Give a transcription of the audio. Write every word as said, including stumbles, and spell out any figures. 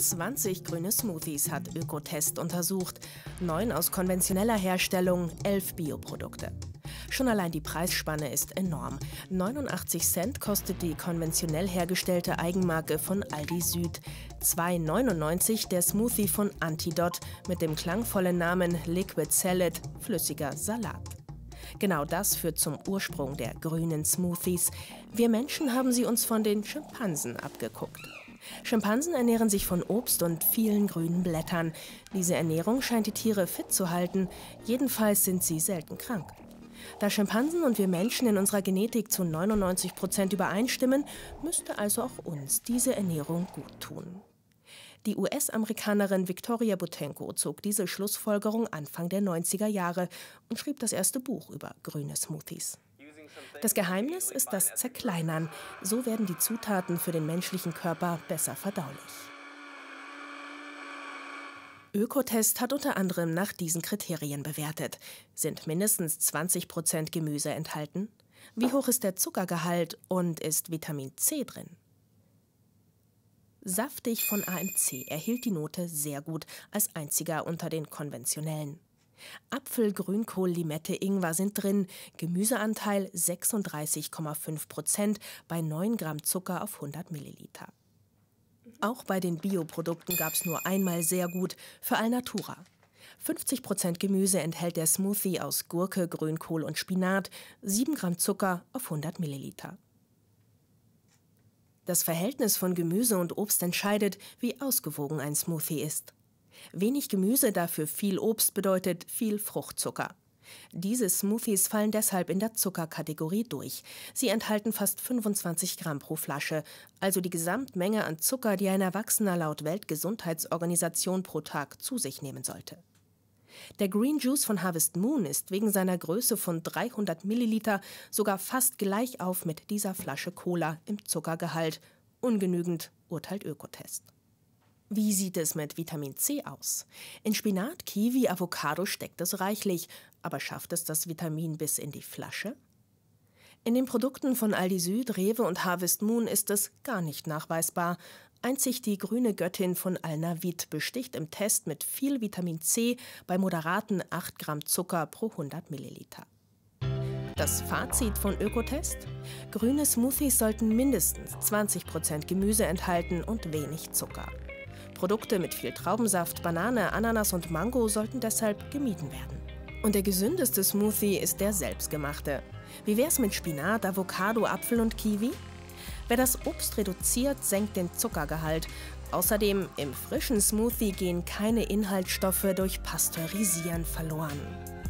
zwanzig grüne Smoothies hat Ökotest untersucht. Neun aus konventioneller Herstellung, elf Bioprodukte. Schon allein die Preisspanne ist enorm. neunundachtzig Cent kostet die konventionell hergestellte Eigenmarke von Aldi Süd. zwei neunundneunzig der Smoothie von Antidot mit dem klangvollen Namen Liquid Salad, flüssiger Salat. Genau das führt zum Ursprung der grünen Smoothies. Wir Menschen haben sie uns von den Schimpansen abgeguckt. Schimpansen ernähren sich von Obst und vielen grünen Blättern. Diese Ernährung scheint die Tiere fit zu halten. Jedenfalls sind sie selten krank. Da Schimpansen und wir Menschen in unserer Genetik zu neunundneunzig Prozent übereinstimmen, müsste also auch uns diese Ernährung gut tun. Die U S-Amerikanerin Victoria Boutenko zog diese Schlussfolgerung Anfang der neunziger Jahre und schrieb das erste Buch über grüne Smoothies. Das Geheimnis ist das Zerkleinern. So werden die Zutaten für den menschlichen Körper besser verdaulich. Ökotest hat unter anderem nach diesen Kriterien bewertet. Sind mindestens zwanzig Prozent Gemüse enthalten? Wie hoch ist der Zuckergehalt und ist Vitamin C drin? Saftig von A M C erhielt die Note sehr gut, als einziger unter den konventionellen. Apfel, Grünkohl, Limette, Ingwer sind drin, Gemüseanteil sechsunddreißig Komma fünf Prozent bei neun Gramm Zucker auf hundert Milliliter. Auch bei den Bioprodukten gab es nur einmal sehr gut, für Alnatura. fünfzig Prozent Gemüse enthält der Smoothie aus Gurke, Grünkohl und Spinat, sieben Gramm Zucker auf hundert Milliliter. Das Verhältnis von Gemüse und Obst entscheidet, wie ausgewogen ein Smoothie ist. Wenig Gemüse, dafür viel Obst bedeutet viel Fruchtzucker. Diese Smoothies fallen deshalb in der Zuckerkategorie durch. Sie enthalten fast fünfundzwanzig Gramm pro Flasche, also die Gesamtmenge an Zucker, die ein Erwachsener laut Weltgesundheitsorganisation pro Tag zu sich nehmen sollte. Der Green Juice von Harvest Moon ist wegen seiner Größe von dreihundert Milliliter sogar fast gleich auf mit dieser Flasche Cola im Zuckergehalt. Ungenügend, urteilt Ökotest. Wie sieht es mit Vitamin C aus? In Spinat, Kiwi, Avocado steckt es reichlich, aber schafft es das Vitamin bis in die Flasche? In den Produkten von Aldi Süd, Rewe und Harvest Moon ist es gar nicht nachweisbar. Einzig die grüne Göttin von Alnavit besticht im Test mit viel Vitamin C bei moderaten acht Gramm Zucker pro hundert Milliliter. Das Fazit von Ökotest? Grüne Smoothies sollten mindestens zwanzig Prozent Gemüse enthalten und wenig Zucker. Produkte mit viel Traubensaft, Banane, Ananas und Mango sollten deshalb gemieden werden. Und der gesündeste Smoothie ist der selbstgemachte. Wie wär's mit Spinat, Avocado, Apfel und Kiwi? Wer das Obst reduziert, senkt den Zuckergehalt. Außerdem, im frischen Smoothie gehen keine Inhaltsstoffe durch Pasteurisieren verloren.